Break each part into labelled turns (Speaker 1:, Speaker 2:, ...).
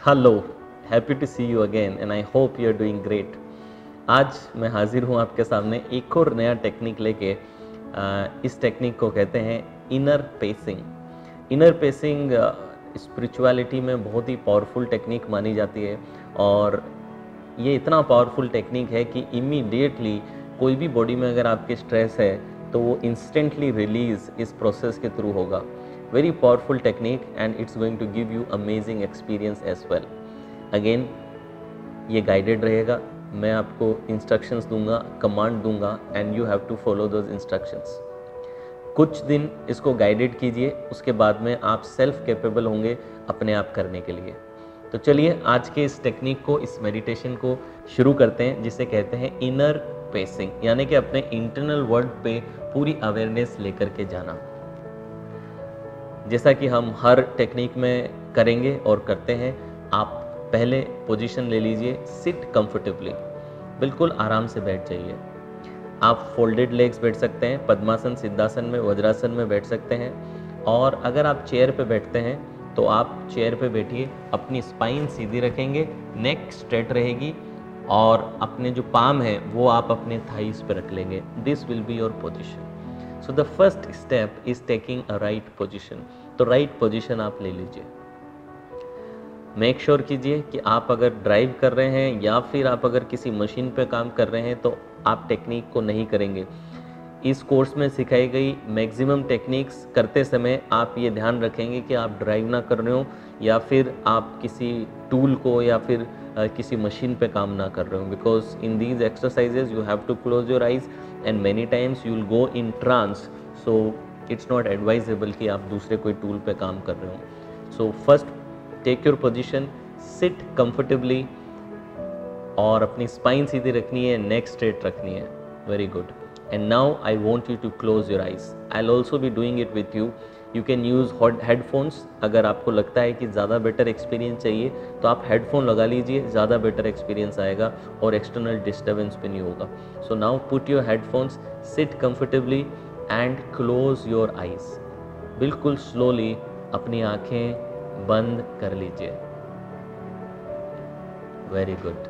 Speaker 1: Hello, happy to see you again and I hope you are doing great. आज मैं हाजिर हूँ आपके सामने एक और नया टेक्निक लेके। इस टेक्निक को कहते हैं inner pacing. Inner pacing spirituality में बहुत ही पावरफुल टेक्निक मानी जाती है और ये इतना पावरफुल टेक्निक है कि इमीडिएटली कोई भी बॉडी में अगर आपके स्ट्रेस है तो वो इंस्टेंटली रिलीज इस प्रोसेस के थ्रू होगा। Very powerful technique and it's going to give you amazing experience as well. Again ये गाइडेड रहेगा, मैं आपको इंस्ट्रक्शंस दूंगा, कमांड दूंगा and you have to follow those instructions. कुछ दिन इसको गाइडेड कीजिए, उसके बाद में आप सेल्फ कैपेबल होंगे अपने आप करने के लिए। तो चलिए आज के इस टेक्निक को, इस मेडिटेशन को शुरू करते हैं, जिसे कहते हैं इनर पेसिंग, यानी कि अपने इंटरनल वर्ल्ड पे पूरी अवेयरनेस लेकर के जाना। जैसा कि हम हर टेक्निक में करेंगे और करते हैं, आप पहले पोजीशन ले लीजिए, सिट कंफर्टेबली, बिल्कुल आराम से बैठ जाइए। आप फोल्डेड लेग्स बैठ सकते हैं, पद्मासन, सिद्धासन में, वज्रासन में बैठ सकते हैं। और अगर आप चेयर पे बैठते हैं तो आप चेयर पे बैठिए, अपनी स्पाइन सीधी रखेंगे, नेक स्ट्रेट रहेगी और अपने जो पाम है वो आप अपने थाइस पे रख लेंगे। This will be your position. So the first step is taking a right position. तो राइट पोजीशन आप ले लीजिए। मेक श्योर कीजिए कि आप अगर ड्राइव कर रहे हैं या फिर आप अगर किसी मशीन पे काम कर रहे हैं तो आप टेक्निक को नहीं करेंगे। इस कोर्स में सिखाई गई मैक्सिमम टेक्निक्स करते समय आप ये ध्यान रखेंगे कि आप ड्राइव ना कर रहे हो या फिर आप किसी टूल को या फिर किसी मशीन पे काम ना कर रहे हो, because in these exercises you have to close your eyes and many times you will go in trance. So it's not advisable कि आप दूसरे कोई टूल पे काम कर रहे हो। So first take your position, sit comfortably और अपनी स्पाइन सीधी रखनी है, नेक स्ट्रेट रखनी है। Very good. And now I want you to close your eyes. I will also be doing it with you. You can use headphones. अगर आपको लगता है कि ज़्यादा बेटर एक्सपीरियंस चाहिए तो आप हेडफोन लगा लीजिए, ज़्यादा बेटर एक्सपीरियंस आएगा और एक्सटर्नल डिस्टर्बेंस भी नहीं होगा। So now put your headphones, sit comfortably and close your eyes. बिल्कुल स्लोली अपनी आँखें बंद कर लीजिए। Very good.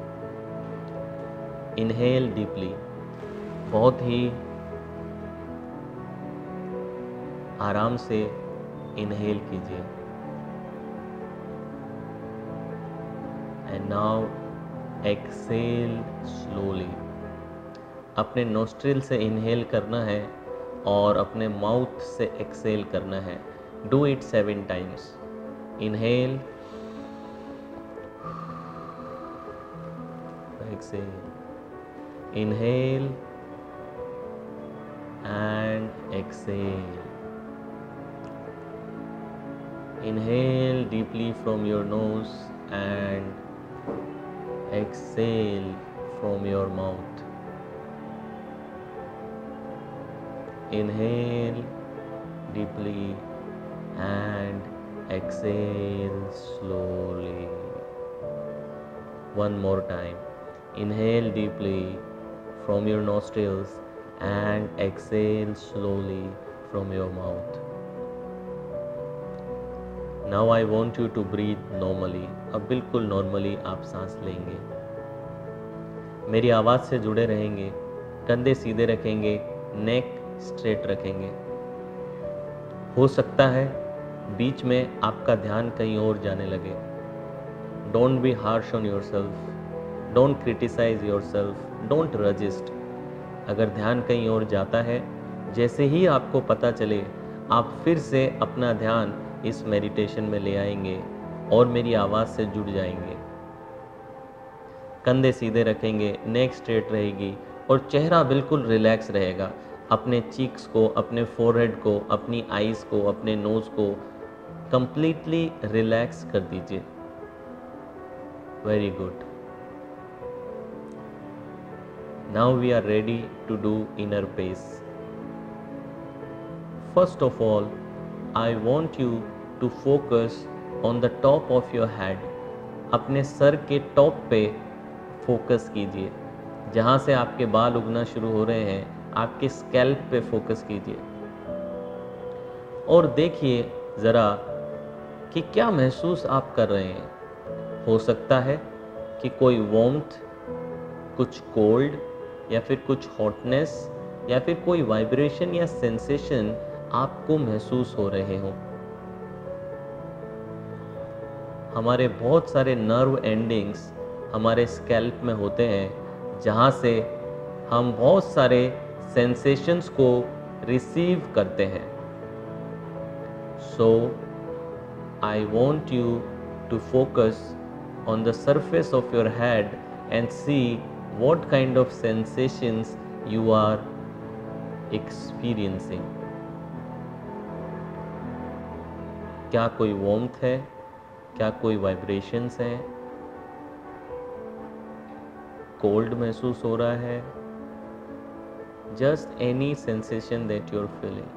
Speaker 1: इनहेल डीपली, बहुत ही आराम से इनहेल कीजिए एंड नाउ एक्सेल स्लोली। अपने नोस्ट्रिल से इनहेल करना है और अपने माउथ से एक्सेल करना है। Do it 7 times. Inhale, exhale, inhale and exhale. Inhale deeply from your nose and exhale from your mouth. Inhale deeply and exhale slowly. One more time. Inhale deeply from your nostrils and exhale slowly from your mouth. Now I want you to breathe normally. अब बिल्कुल normally आप सांस लेंगे, मेरी आवाज़ से जुड़े रहेंगे, कंधे सीधे रखेंगे, नेक स्ट्रेट रखेंगे। हो सकता है बीच में आपका ध्यान कहीं और जाने लगे। Don't be harsh on yourself, don't criticise yourself, don't resist. अगर ध्यान कहीं और जाता है, जैसे ही आपको पता चले आप फिर से अपना ध्यान इस मेडिटेशन में ले आएंगे और मेरी आवाज़ से जुड़ जाएंगे। कंधे सीधे रखेंगे, नेक स्ट्रेट रहेगी और चेहरा बिल्कुल रिलैक्स रहेगा। अपने चीक्स को, अपने फोरहेड को, अपनी आईज को, अपने नोज़ को कंप्लीटली रिलैक्स कर दीजिए। Very good. Now we are ready to do inner pace. First of all, I want you to focus on the top of your head. अपने सर के टॉप पे फोकस कीजिए। जहाँ से आपके बाल उगना शुरू हो रहे हैं, आपके स्कैल्प पे फोकस कीजिए और देखिए ज़रा कि क्या महसूस आप कर रहे हैं। हो सकता है कि कोई वार्मथ, कुछ कोल्ड या फिर कुछ हॉटनेस या फिर कोई वाइब्रेशन या सेंसेशन आपको महसूस हो रहे हों। हमारे बहुत सारे नर्व एंडिंग्स हमारे स्कैल्प में होते हैं, जहाँ से हम बहुत सारे सेंसेशंस को रिसीव करते हैं। So I want you to focus on the surface of your head and see what kind of sensations you are experiencing. क्या कोई warmth है? क्या कोई vibrations है? cold महसूस हो रहा है? just any sensation that you're feeling.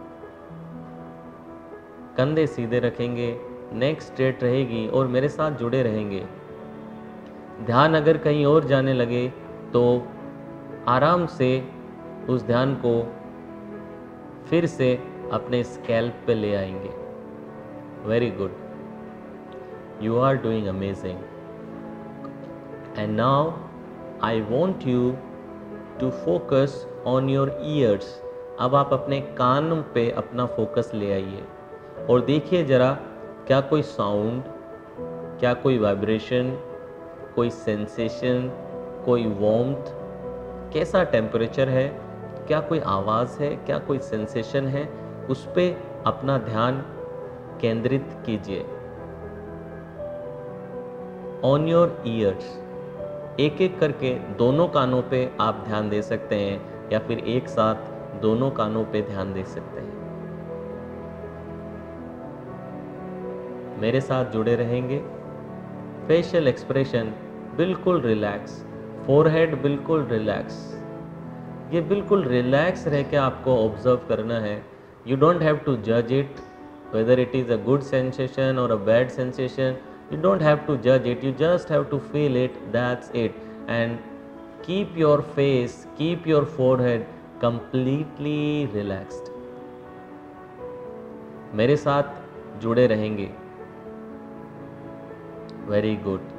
Speaker 1: कंधे सीधे रखेंगे, नेक स्ट्रेट रहेगी और मेरे साथ जुड़े रहेंगे। ध्यान अगर कहीं और जाने लगे तो आराम से उस ध्यान को फिर से अपने स्कैल्प पे ले आएंगे। Very good, you are doing amazing. And now I want you to focus on your ears. अब आप अपने कान पे अपना फोकस ले आइए और देखिए ज़रा, क्या कोई साउंड, क्या कोई वाइब्रेशन, कोई सेंसेशन, कोई वार्मथ, कैसा टेम्परेचर है, क्या कोई आवाज़ है, क्या कोई सेंसेशन है, उस पे अपना ध्यान केंद्रित कीजिए। ऑन योर ईयर्स, एक एक करके दोनों कानों पे आप ध्यान दे सकते हैं या फिर एक साथ दोनों कानों पे ध्यान दे सकते हैं। मेरे साथ जुड़े रहेंगे। फेशियल एक्सप्रेशन बिल्कुल रिलैक्स, फोरहेड बिल्कुल रिलैक्स। ये बिल्कुल रिलैक्स रह के आपको ऑब्जर्व करना है। यू डोंट हैव टू जज it whether it is a good sensation और a bad sensation. You don't have to जज it, you just have to feel it, that's it. And keep your face, keep your forehead completely relaxed. मेरे साथ जुड़े रहेंगे। Very good.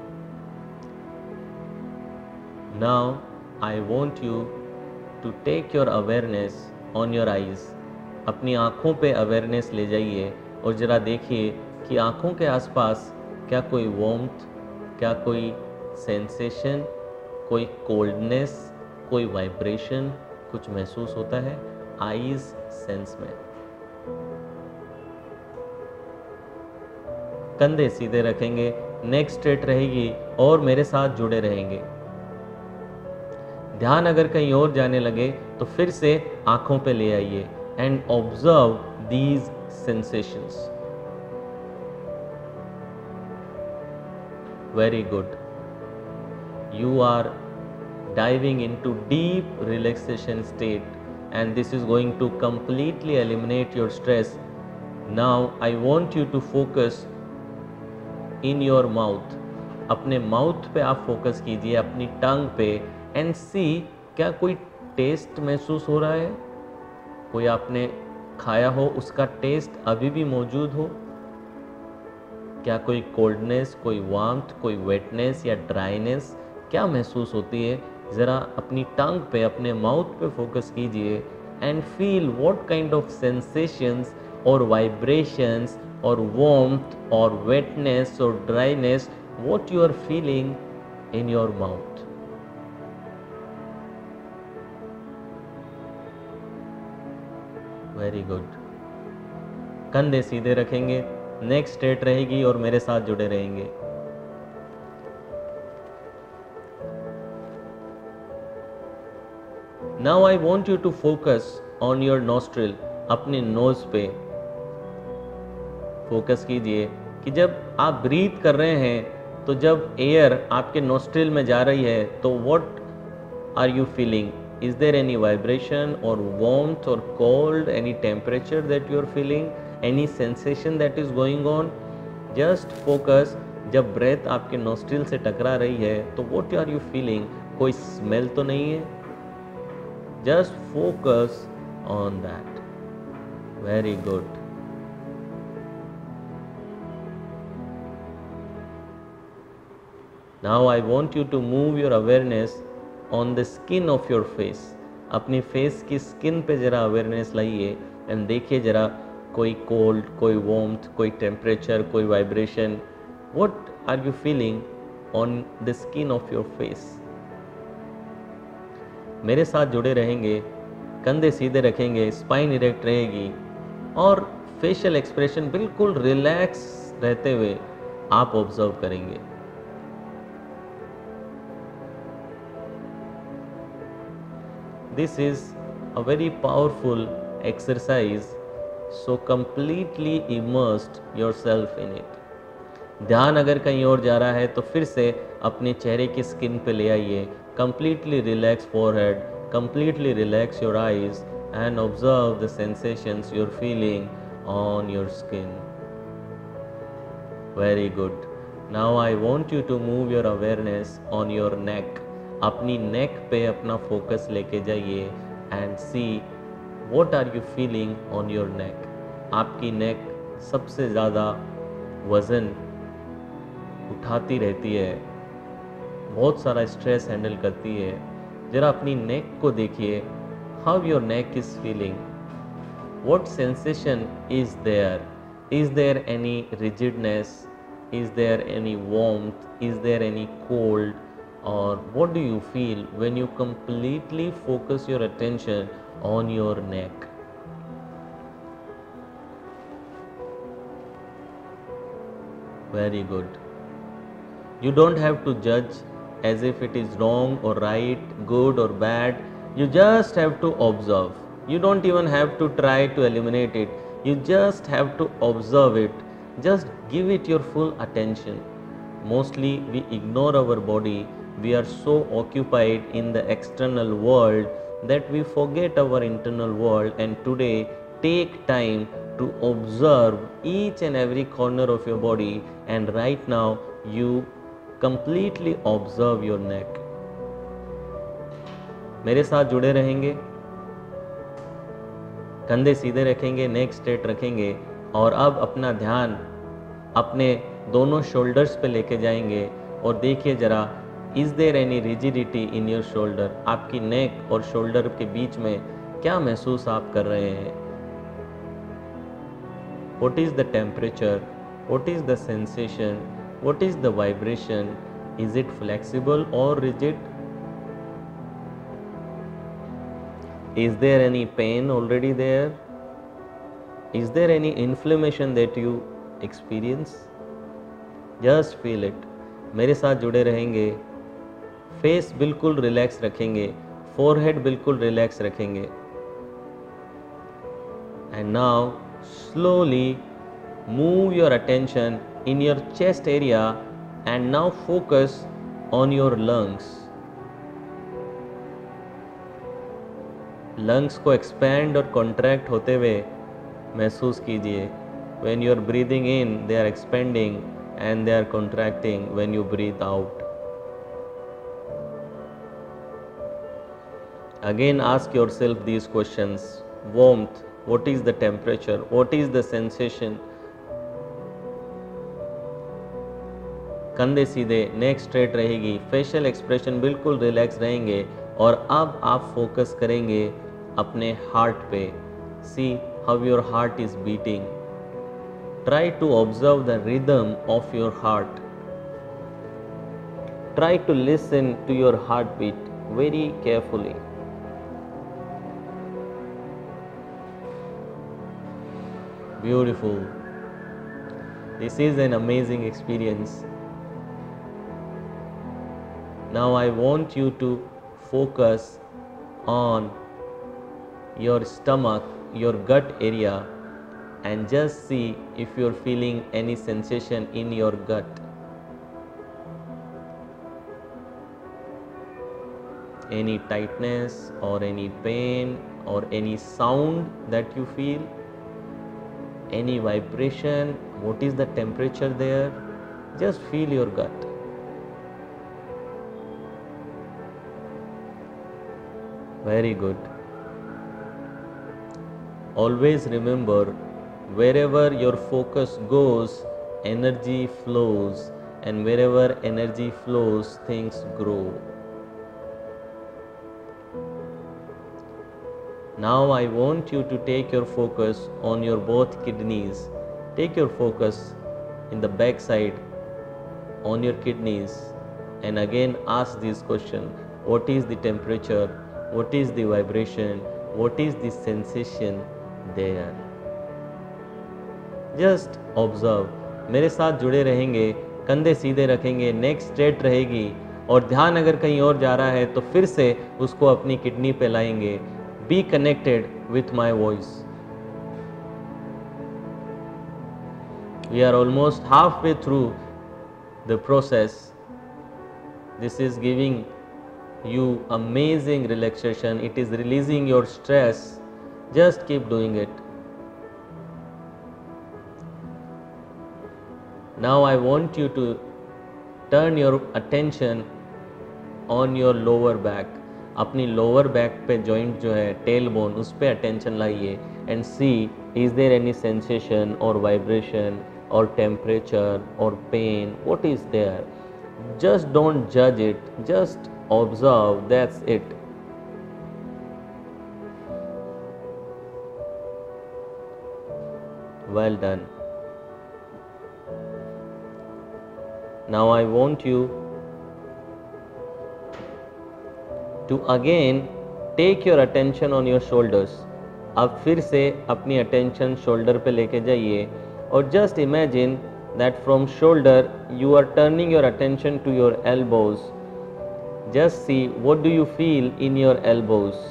Speaker 1: Now I want you to take your awareness on your eyes. अपनी आँखों पे awareness ले जाइए और ज़रा देखिए कि आँखों के आसपास क्या कोई वार्मथ, क्या कोई सेंसेशन, कोई कोल्डनेस, कोई वाइब्रेशन कुछ महसूस होता है आईज सेंस में। कंधे सीधे रखेंगे, नेक स्ट्रेट रहेगी और मेरे साथ जुड़े रहेंगे। ध्यान अगर कहीं और जाने लगे तो फिर से आंखों पे ले आइए and observe these sensations. Very good, you are diving into deep relaxation state and this is going to completely eliminate your stress. Now I want you to focus in your mouth. अपने mouth पे आप focus कीजिए, अपनी टंग पे, and सी क्या कोई test महसूस हो रहा है, कोई आपने खाया हो उसका टेस्ट अभी भी मौजूद हो, क्या कोई कोल्डनेस, कोई वार्मथ, कोई वेटनेस या ड्राइनेस क्या महसूस होती है। ज़रा अपनी टंग पे, अपने माउथ पे फोकस कीजिए and feel what kind of sensations और वाइब्रेशंस और वार्मथ और वेटनेस और dryness what you are feeling in your mouth. Very good. कंधे सीधे रखेंगे, नेक स्ट्रेट रहेगी और मेरे साथ जुड़े रहेंगे। Now I want you to focus on your nostril. अपने नोज पे फोकस कीजिए कि जब आप ब्रीथ कर रहे हैं तो जब एयर आपके नोस्ट्रिल में जा रही है तो what are you feeling? Is there any vibration or warmth or cold, any temperature that you are feeling, any sensation that is going on? Just focus, जब breath आपके nostril से टकरा रही है तो what are you feeling? कोई smell तो नहीं है? Just focus on that. Very good. Now I want you to move your awareness on the skin of your face. अपनी फेस की स्किन पे जरा अवेयरनेस लाइए एंड देखिए जरा कोई कोल्ड, कोई वार्मथ, कोई टेम्परेचर, कोई vibration. What are you feeling on the skin of your face? मेरे साथ जुड़े रहेंगे, कंधे सीधे रखेंगे, स्पाइन इरेक्ट रहेगी और फेशियल एक्सप्रेशन बिल्कुल रिलैक्स रहते हुए आप ऑब्जर्व करेंगे. This is a very powerful exercise, so completely immersed yourself in it. ध्यान अगर कहीं और जा रहा है तो फिर से अपने चेहरे की स्किन पे ले आइए. Completely relax forehead, completely relax your eyes and observe the sensations you're feeling on your skin. Very good. Now I want you to move your awareness on your neck. अपनी नेक पे अपना फोकस लेके जाइए and see what are you feeling on your neck. आपकी neck सबसे ज़्यादा वज़न उठाती रहती है, बहुत सारा स्ट्रेस हैंडल करती है. ज़रा अपनी नेक को देखिए. How your neck is feeling, what sensation is there any rigidness, is there any warmth, is there any cold, or what do you feel when you completely focus your attention on your neck? Very good. You don't have to judge as if it is wrong or right, good or bad. You just have to observe. You don't even have to try to eliminate it. You just have to observe it. Just give it your full attention. Mostly we ignore our body. We are so occupied in the external world that we forget our internal world, and today take time to observe each and every corner of your body, and right now you completely observe your neck. मेरे साथ जुड़े रहेंगे, कंधे सीधे रखेंगे, नेक straight रखेंगे और अब अपना ध्यान अपने दोनों शोल्डर्स पे लेके जाएंगे और देखिए जरा, is there any rigidity in your shoulder. आपकी नेक और शोल्डर के बीच में क्या महसूस आप कर रहे हैं? What is the temperature, what is the sensation, what is the vibration, is it flexible और rigid? Is there any pain already there? Is there any inflammation that you experience? Just feel it. मेरे साथ जुड़े रहेंगे, face बिल्कुल relax रखेंगे, forehead बिल्कुल relax रखेंगे. And now slowly move your attention in your chest area and now focus on your lungs. Lungs को expand और कॉन्ट्रैक्ट होते हुए महसूस कीजिए. When you are breathing in, they are expanding and they are contracting when you breathe out. Again, ask yourself these questions. Warmth, what is the temperature? What is the sensation? कंधे सीधे, neck straight रहेगी, facial expression बिल्कुल relax रहेंगे और अब आप focus करेंगे अपने हार्ट पे. See how your heart is beating. Try to observe the rhythm of your heart. Try to listen to your heartbeat very carefully. Beautiful. This is an amazing experience. Now I want you to focus on your stomach, your gut area, and just see if you're feeling any sensation in your gut. Any tightness or any pain or any sound that you feel, any vibration, what is the temperature there? Just feel your gut. Very good. Always remember, wherever your focus goes, energy flows, and wherever energy flows, things grow. Now I want you to take your focus on your both kidneys. Take your focus in the back side on your kidneys and again ask this question: what is the temperature? What is the vibration? What is the sensation there? Just observe. मेरे साथ जुड़े रहेंगे, कंधे सीधे रखेंगे, नेक straight रहेगी और ध्यान अगर कहीं और जा रहा है तो फिर से उसको अपनी किडनी पे लाएंगे. Be connected with my voice. We are almost halfway through the process. This is giving you amazing relaxation. It is releasing your stress. Just keep doing it. Now I want you to turn your attention on your lower back. अपनी lower back पे joint जो है tailbone उस पे attention लाइए and see is there any sensation और vibration और temperature और pain. What is there? Just don't जज it, just observe. That's it. Well done. Now I want you to again take your attention on your shoulders. अब फिर से अपनी attention shoulder पे लेके जाइए और just imagine that from shoulder you are turning your attention to your elbows. Just see what do you feel in your elbows.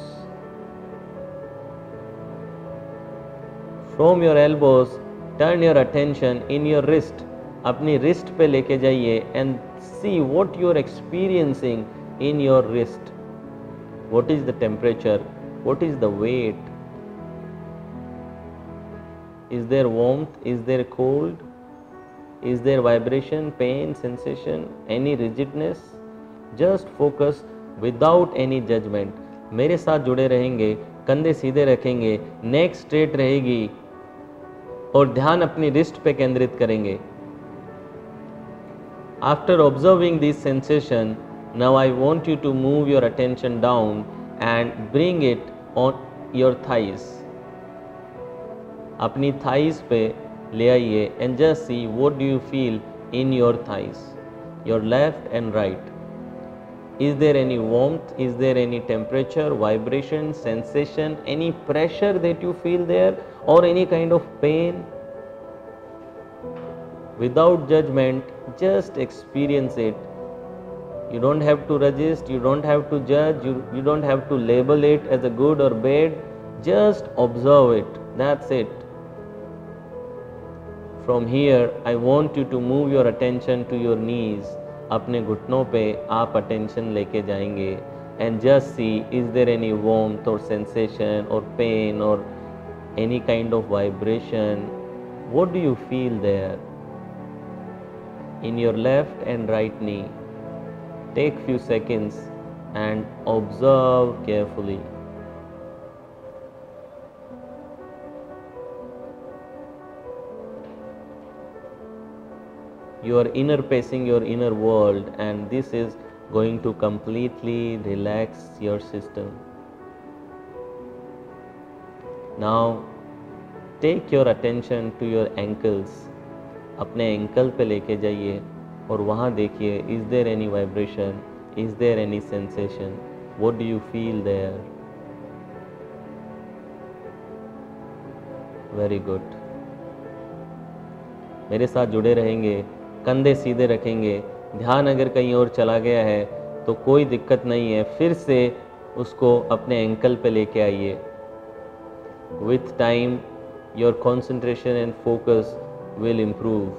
Speaker 1: From your elbows turn your attention in your wrist. अपनी wrist पे लेके जाइए and see what you are experiencing in your wrist. What is the temperature? What is the weight? Is there warmth? Is there cold? Is there vibration, pain, sensation, any rigidness? Just focus without any judgment. मेरे साथ जुड़े रहेंगे, कंधे सीधे रखेंगे, नेक straight रहेगी और ध्यान अपनी रिस्ट पे केंद्रित करेंगे. After observing this sensation, now I want you to move your attention down and bring it on your thighs. अपनी thighs पे ले आइए and just see what do you feel in your thighs, your left and right. Is there any warmth? Is there any temperature, vibration, sensation, any pressure that you feel there or any kind of pain? Without judgment, just experience it. You don't have to resist, you don't have to judge, you don't have to label it as a good or bad. Just observe it. That's it. From here, I want you to move your attention to your knees. अपने घुटनों पे आप attention लेके जाएंगे and just see is there any warmth or sensation or pain or any kind of vibration. What do you feel there in your left and right knee? Take few seconds and observe carefully. You are inner pacing your inner world and this is going to completely relax your system. Now take your attention to your ankles. अपने ankle पे लेके जाइए और वहाँ देखिए is there any vibration, is there any sensation, what do you feel there? Very good. मेरे साथ जुड़े रहेंगे, कंधे सीधे रखेंगे. ध्यान अगर कहीं और चला गया है तो कोई दिक्कत नहीं है, फिर से उसको अपने एंकल पे लेके आइए. With time your concentration and focus will improve.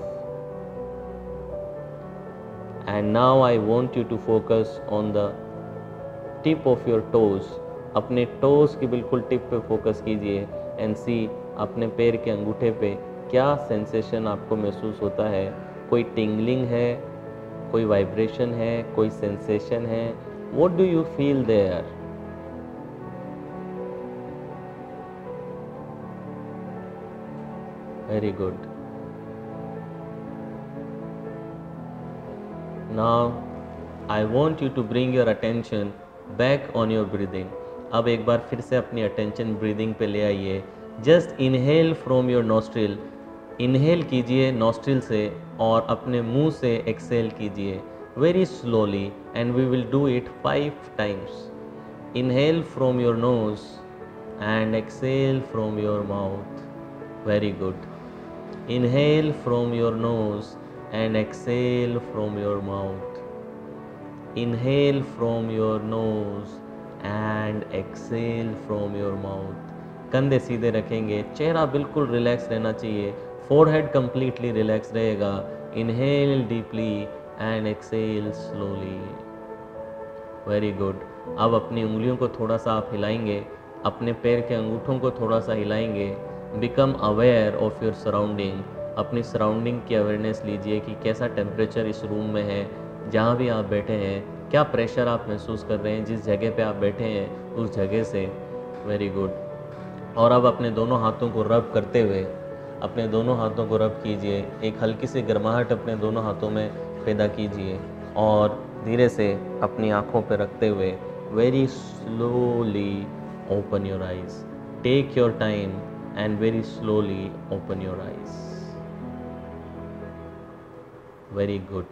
Speaker 1: And now I want you to focus on the tip of your toes. अपने toes की बिल्कुल टिप पे फोकस कीजिए and see अपने पैर के अंगूठे पे क्या सेंसेशन आपको महसूस होता है. कोई टिंगलिंग है, कोई वाइब्रेशन है, कोई सेंसेशन है. What do you feel there? Very good. Now I want you to bring your attention back on your breathing. अब एक बार फिर से अपनी अटेंशन ब्रीदिंग पे ले आइए। Just inhale from your nostril, inhale कीजिए नॉस्ट्रिल से और अपने मुंह से एक्सेल कीजिए very slowly, and we will do it 5 times. Inhale from your nose and exhale from your mouth. Very good. Inhale from your nose and exhale from your mouth. Inhale from your nose and exhale from your mouth. कंधे सीधे रखेंगे, चेहरा बिल्कुल relax रहना चाहिए, forehead completely relax रहेगा। Inhale deeply and exhale slowly. Very good. अब अपनी उंगलियों को थोड़ा सा आप हिलाएंगे, अपने पैर के अंगूठों को थोड़ा सा हिलाएंगे। Become aware of your surrounding, अपनी सराउंडिंग की अवेयरनेस लीजिए कि कैसा टेम्परेचर इस रूम में है, जहाँ भी आप बैठे हैं, क्या प्रेशर आप महसूस कर रहे हैं जिस जगह पे आप बैठे हैं उस जगह से। Very good. और अब अपने दोनों हाथों को रब करते हुए अपने दोनों हाथों को रब कीजिए, एक हल्की सी गर्माहट अपने दोनों हाथों में पैदा कीजिए और धीरे से अपनी आँखों पर रखते हुए very slowly open your eyes. Take your time and very slowly open your eyes. Very good.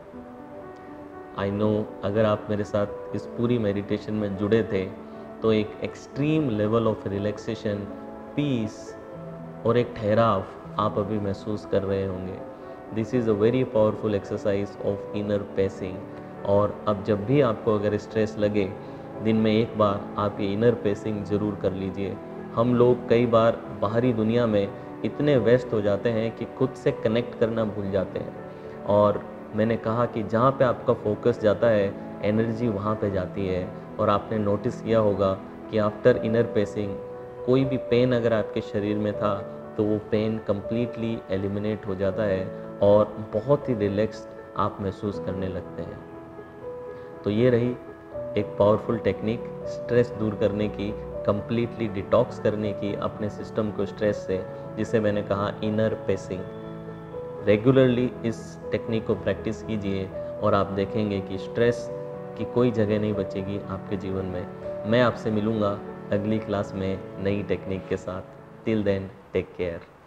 Speaker 1: I know अगर आप मेरे साथ इस पूरी मेडिटेशन में जुड़े थे तो एक extreme level of relaxation, peace और एक ठहराव आप अभी महसूस कर रहे होंगे। This is a very powerful exercise of inner pacing. और अब जब भी आपको अगर स्ट्रेस लगे, दिन में एक बार आप ये इनर पेसिंग ज़रूर कर लीजिए। हम लोग कई बार बाहरी दुनिया में इतने व्यस्त हो जाते हैं कि खुद से कनेक्ट करना भूल जाते हैं। और मैंने कहा कि जहाँ पे आपका फोकस जाता है, एनर्जी वहाँ पे जाती है। और आपने नोटिस किया होगा कि आफ्टर इनर पेसिंग कोई भी पेन अगर आपके शरीर में था तो वो पेन कम्प्लीटली एलिमिनेट हो जाता है और बहुत ही रिलैक्स्ड आप महसूस करने लगते हैं। तो ये रही एक पावरफुल टेक्निक स्ट्रेस दूर करने की, कम्प्लीटली डिटॉक्स करने की अपने सिस्टम को स्ट्रेस से, जिसे मैंने कहा इनर पेसिंग। रेगुलरली इस टेक्निक को प्रैक्टिस कीजिए और आप देखेंगे कि स्ट्रेस की कोई जगह नहीं बचेगी आपके जीवन में। मैं आपसे मिलूँगा अगली क्लास में नई टेक्निक के साथ। Till then take care.